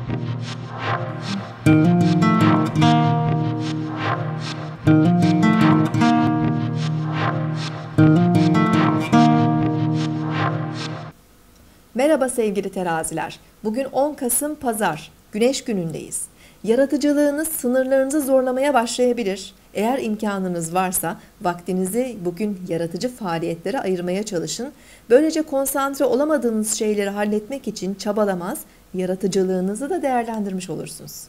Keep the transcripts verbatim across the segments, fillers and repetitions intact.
Merhaba sevgili teraziler. Bugün on Kasım Pazar, Güneş günündeyiz. Yaratıcılığınız sınırlarınızı zorlamaya başlayabilir. Eğer imkanınız varsa vaktinizi bugün yaratıcı faaliyetlere ayırmaya çalışın. Böylece konsantre olamadığınız şeyleri halletmek için çabalamaz, yaratıcılığınızı da değerlendirmiş olursunuz.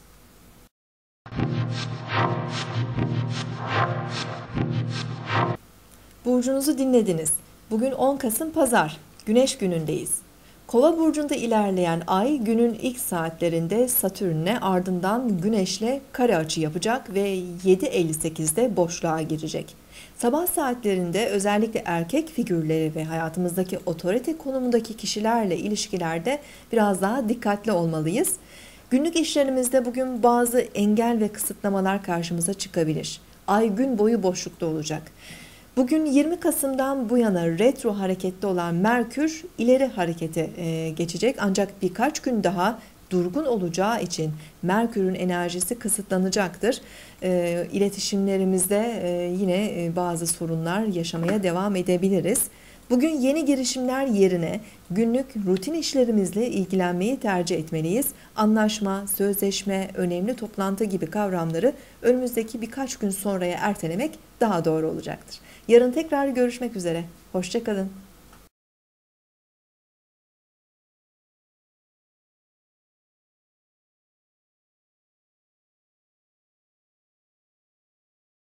Burcunuzu dinlediniz. Bugün on Kasım Pazar, Güneş günündeyiz. Kova burcunda ilerleyen ay günün ilk saatlerinde Satürn'le ardından Güneş'le kare açı yapacak ve yedi elli sekizde boşluğa girecek. Sabah saatlerinde özellikle erkek figürleri ve hayatımızdaki otorite konumundaki kişilerle ilişkilerde biraz daha dikkatli olmalıyız. Günlük işlerimizde bugün bazı engel ve kısıtlamalar karşımıza çıkabilir. Ay gün boyu boşlukta olacak. Bugün yirmi Kasım'dan bu yana retro hareketli olan Merkür ileri harekete geçecek. Ancak birkaç gün daha durgun olacağı için Merkür'ün enerjisi kısıtlanacaktır. İletişimlerimizde yine bazı sorunlar yaşamaya devam edebiliriz. Bugün yeni girişimler yerine günlük rutin işlerimizle ilgilenmeyi tercih etmeliyiz. Anlaşma, sözleşme, önemli toplantı gibi kavramları önümüzdeki birkaç gün sonraya ertelemek daha doğru olacaktır. Yarın tekrar görüşmek üzere. Hoşça kalın.